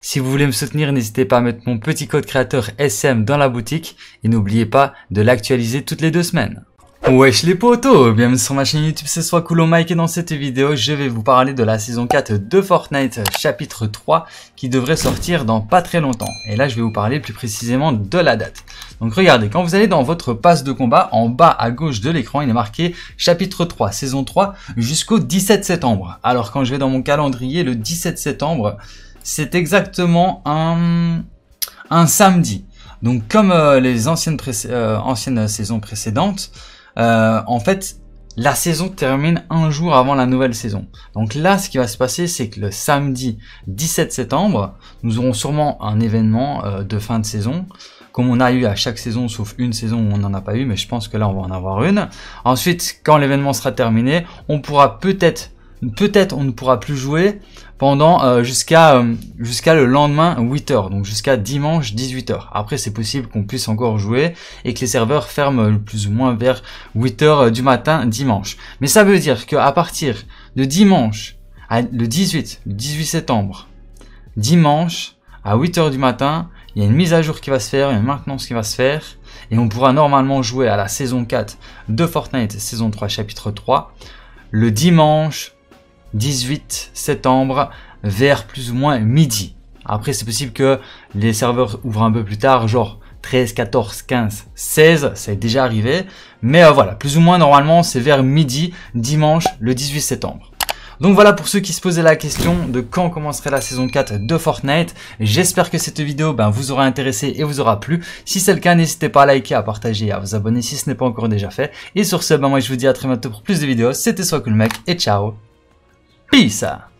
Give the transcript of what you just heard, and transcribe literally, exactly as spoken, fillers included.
Si vous voulez me soutenir, n'hésitez pas à mettre mon petit code créateur S M dans la boutique et n'oubliez pas de l'actualiser toutes les deux semaines. Wesh les potos, bienvenue sur ma chaîne YouTube, c'est Swakulo Mike et dans cette vidéo, je vais vous parler de la saison quatre de Fortnite chapitre trois qui devrait sortir dans pas très longtemps. Et là, je vais vous parler plus précisément de la date. Donc regardez, quand vous allez dans votre passe de combat, en bas à gauche de l'écran, il est marqué chapitre trois, saison trois jusqu'au dix-sept septembre. Alors quand je vais dans mon calendrier, le dix-sept septembre, c'est exactement un, un samedi. Donc comme euh, les anciennes, euh, anciennes saisons précédentes, Euh, en fait, la saison termine un jour avant la nouvelle saison. Donc là, ce qui va se passer, c'est que le samedi dix-sept septembre, nous aurons sûrement un événement euh, de fin de saison, comme on a eu à chaque saison, sauf une saison où on n'en a pas eu, mais je pense que là, on va en avoir une. Ensuite, quand l'événement sera terminé, on pourra peut-être, peut-être on ne pourra plus jouer pendant euh, jusqu'à euh, jusqu'à le lendemain huit heures, donc jusqu'à dimanche dix-huit heures. Après, c'est possible qu'on puisse encore jouer et que les serveurs ferment plus ou moins vers huit heures du matin dimanche. Mais ça veut dire qu'à partir de dimanche, à, le dix-huit, le dix-huit septembre, dimanche à huit heures du matin, il y a une mise à jour qui va se faire, il y a une maintenance qui va se faire et on pourra normalement jouer à la saison quatre de Fortnite, saison trois, chapitre trois, le dimanche dix-huit septembre vers plus ou moins midi. Après, c'est possible que les serveurs ouvrent un peu plus tard, genre treize, quatorze, quinze, seize, ça est déjà arrivé. Mais euh, voilà, plus ou moins normalement, c'est vers midi, dimanche, le dix-huit septembre. Donc voilà pour ceux qui se posaient la question de quand commencerait la saison quatre de Fortnite. J'espère que cette vidéo ben, vous aura intéressé et vous aura plu. Si c'est le cas, n'hésitez pas à liker, à partager et à vous abonner si ce n'est pas encore déjà fait. Et sur ce, ben, moi je vous dis à très bientôt pour plus de vidéos. C'était Swakulo Mike et ciao. Peace!